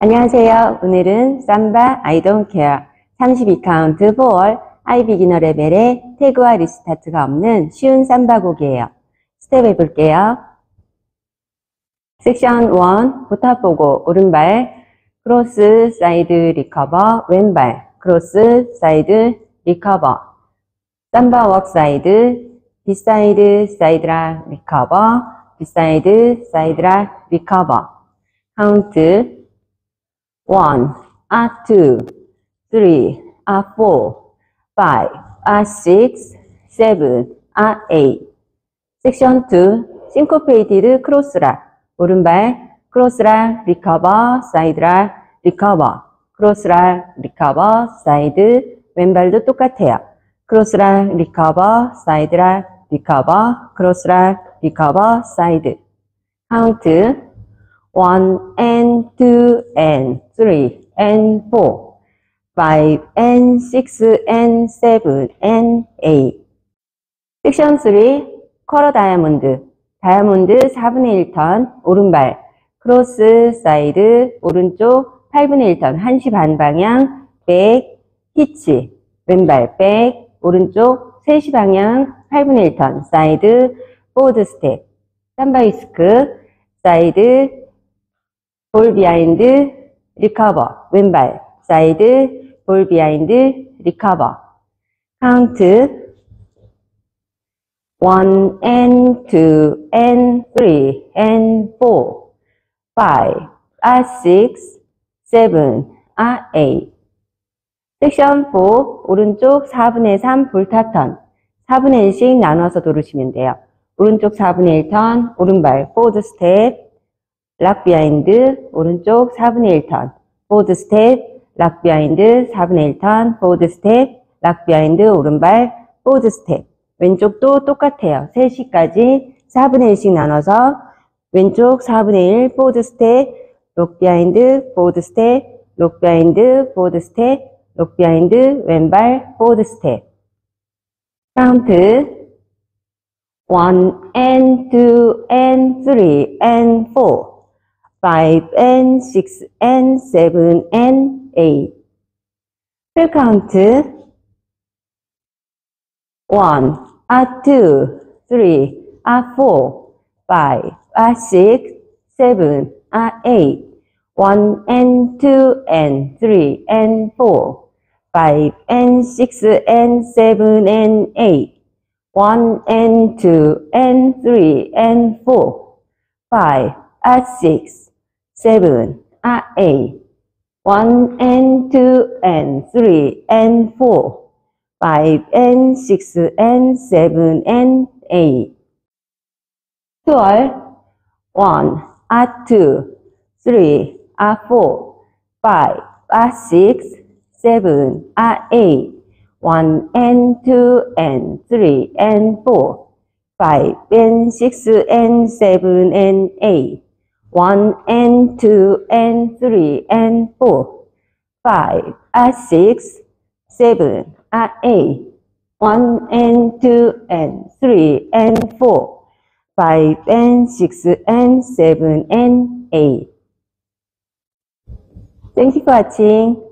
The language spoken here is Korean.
안녕하세요. 오늘은 삼바 I don't care 32카운트 4월 하이 비기너 레벨의 태그와 리스타트가 없는 쉬운 삼바 곡이에요. 스텝 해볼게요. 섹션 1부터 보고 오른발 크로스 사이드 리커버, 왼발 크로스 사이드 리커버, 삼바 웍 사이드 비사이드 사이드라 리커버, 비사이드 사이드라 리커버. 카운트 1, 2, 3, 4, 5, 6, 7, 8. 섹션 2, 싱코페이티드 크로스라, 오른발 크로스라 리커버, 사이드라 리커버, 크로스라 리커버, 사이드, 왼발도 똑같아요. 크로스라 리커버, 사이드라 리커버, 크로스라 리커버, 사이드. 카운트 1 and 2 and 3 and 4, 5 and 6 and 7 and 8. 섹션 3, 쿼러 다이아몬드. 다이아몬드 4분의 1턴, 오른발, 크로스, 사이드, 오른쪽 8분의 1턴, 1시 반 방향, 백, 히치, 왼발, 백, 오른쪽 3시 방향, 8분의 1턴, 사이드, 포워드 스텝, 삼바이스크, 사이드, 볼 비하인드, 리커버, 왼발, 사이드, 볼 비하인드, 리커버. 카운트 1 and 2 and 3 and 4, 5, 6, 7, 8. 섹션 4, 오른쪽 4분의 3 볼타턴, 4분의 1씩 나눠서 도르시면 돼요. 오른쪽 4분의 1턴, 오른발, 포워드 스텝, 락 비하인드, 오른쪽 4분의 1턴, 포워드 스텝, 락 비하인드, 4분의 1턴, 포워드 스텝, 락 비하인드, 오른발, 포워드 스텝. 왼쪽도 똑같아요. 3시까지 4분의 1씩 나눠서 왼쪽 4분의 1, 포워드 스텝, 록 비하인드, 포워드 스텝, 록 비하인드, 포워드 스텝, 록 비하인드, 왼발, 포워드 스텝. 카운트 1 and 2 and 3 and 4, 5 and 6 and 7 and 8. 풀 카운트 1, 2, 3, 4, 5, 6, 7, 8. 1 and 2 and 3 and 4, 5 and 6 and 7 and 8. 1 and 2 and 3 and 4, 5, 6, 7, 8. 1 and 2 and 3 and 4, 5 and 6 and 7 and 8. 12, 1, 2, 3, 4, 5, 6, 7, 8. 1 and 2 and 3 and 4, 5 and 6 and 7 and 8. 1 and 2 and 3 and 4, 5, 6, 7, 8. 1 and 2 and 3 and 4, 5 and 6 and 7 and 8. Thank you for watching.